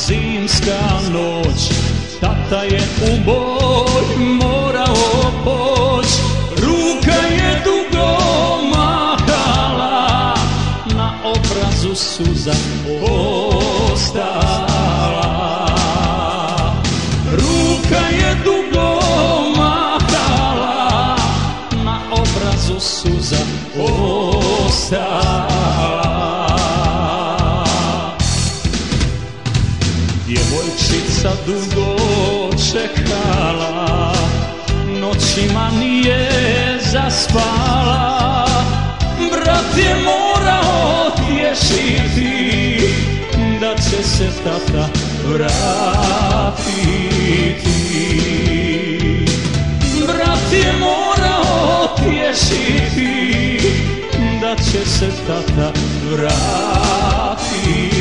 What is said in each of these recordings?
zimska noć, tata je u boj morao poć. Ruka je dugo mahala, na obrazu suza ostala. Ruka je dugo mahala, na obrazu suza ostala. Djevojčica dugo čekala, noćima nije zaspala. Brat je morao tješiti, da će se tata vratiti. Brat je morao tješiti, da će se tata vratiti.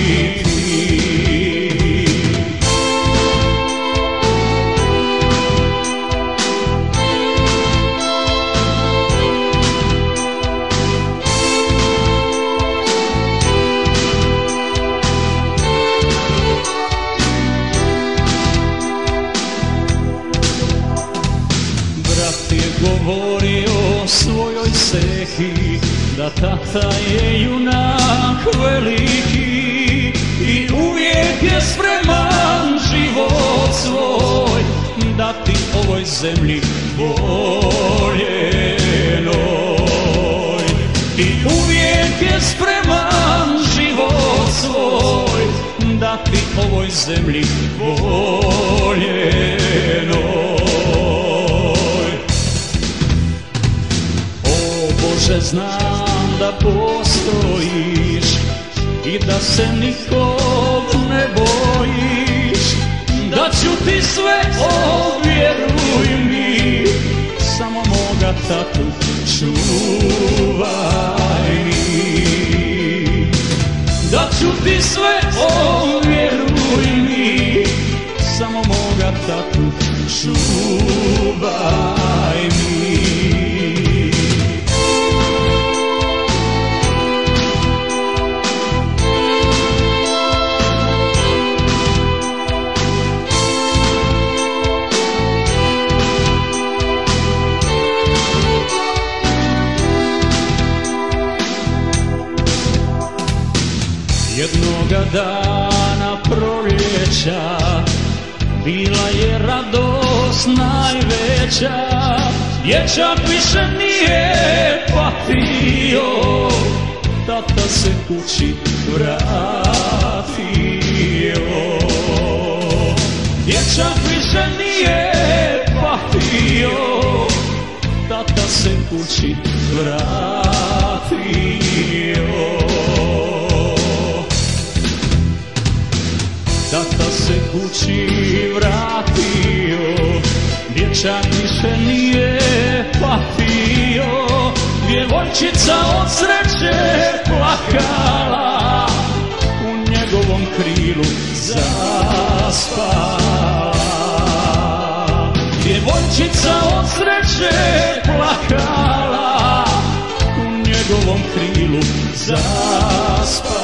Govorio svojoj sehi, da tata je junak veliki i uvijek je spreman život svoj dati ovoj zemlji voljenoj. I uvijek je spreman život svoj dati ovoj zemlji voljenoj. Bože, znam da postojiš i da se nikog ne bojiš, da ću ti sve, vjeruj mi, samo moga tatu čuvaj mi. Da ću ti sve, vjeruj mi, samo moga tatu čuvaj mi. Jednoga dana proljeća bila je radost najveća. Dječak više nije patio, tata se kući vratio. Dječak više nije patio, tata se kući vratio. Tata se kući vratio, dječak više nije patio. Djevojčica od sreće plakala, u njegovom krilu zaspala. Djevojčica od sreće plakala, u njegovom krilu zaspala.